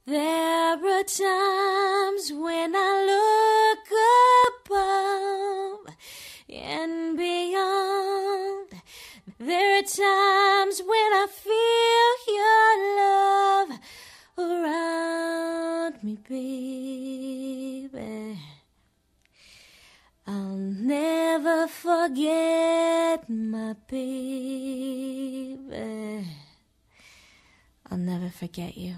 There are times when I look above and beyond. There are times when I feel your love around me, baby. I'll never forget my baby. I'll never forget you.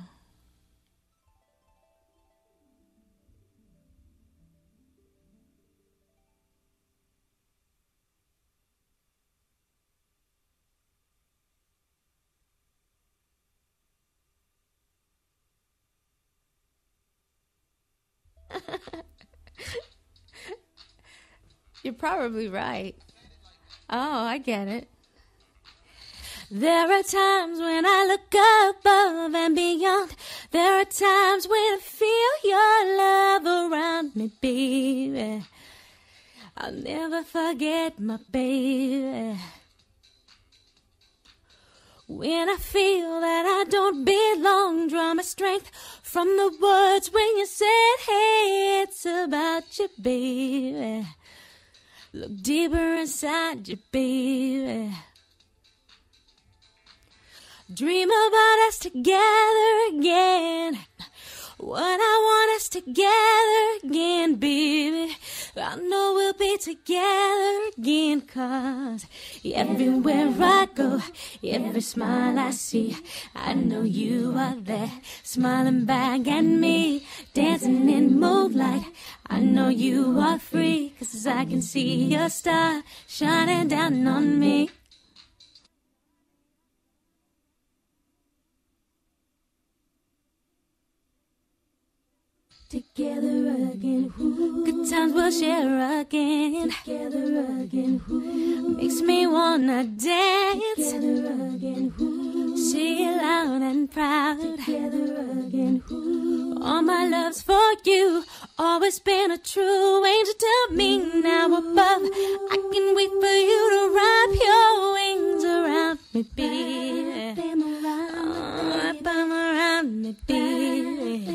You're probably right. Oh, I get it. There are times when I look above and beyond. There are times when I feel your love around me, baby. I'll never forget my baby. When I feel that I don't belong, draw my strength from the words when you said, hey, it's about you, baby. Look deeper inside you, baby. Dream about us together again. What I want us together again, baby. I know we'll be together again, 'cause everywhere I go, every smile I see, I know you are there, smiling back at me, dancing in moonlight. I know you are free, 'cause I can see your star shining down on me. Together again, ooh. Good times we'll share again. Together again, ooh. Makes me wanna dance. Together again, ooh. Say it loud and proud. Together again, ooh. All my love's for you. Always been a true angel to me. Now above, I can wait for you to wrap your wings around me, baby. Wrap them around me, baby.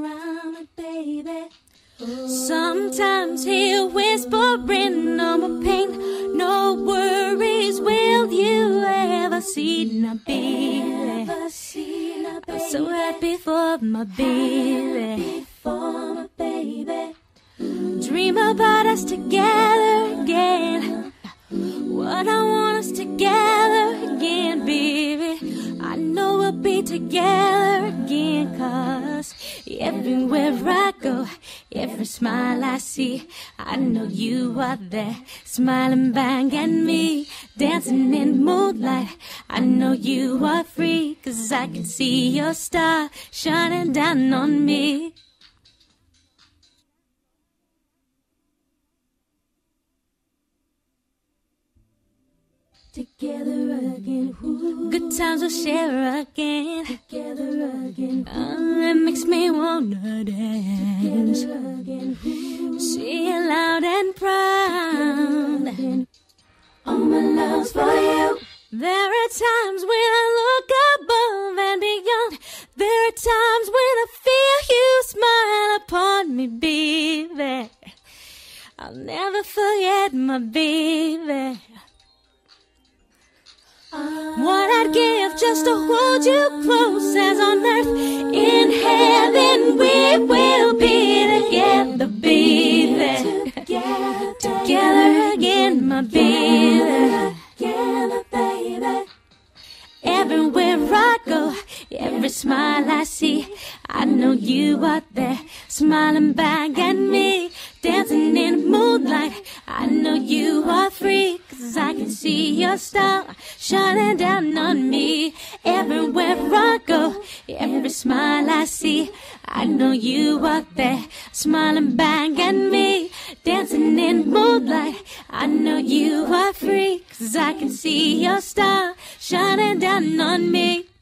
Sometimes he'll whisper in all my pain. No worries, will you ever see my baby? I'm so happy for my baby. Dream about us together again. What I want us together again, baby. I know we'll be together again, 'cause everywhere I go, every smile I see, I know you are there, smiling back at me, dancing in moonlight. I know you are free, 'cause I can see your star shining down on me. Together again, ooh. Good times we'll share again. Together again, oh, it makes me wanna dance. Together again, ooh. Say it loud and proud. All my love's for you. There are times when I look above and beyond. There are times when I feel you smile upon me, baby. I'll never forget my baby. What I'd give just to hold you close as on earth. In heaven we will be together, baby. Together again, my baby. Together, baby. Everywhere I go, every smile I see, I know you are there, smiling back at me, dancing in moonlight. I know you are free, 'cause I can see your star shining down on me. Everywhere I go, every smile I see, I know you are there, smiling back at me, dancing in moonlight. I know you are free, 'cause I can see your star shining down on me.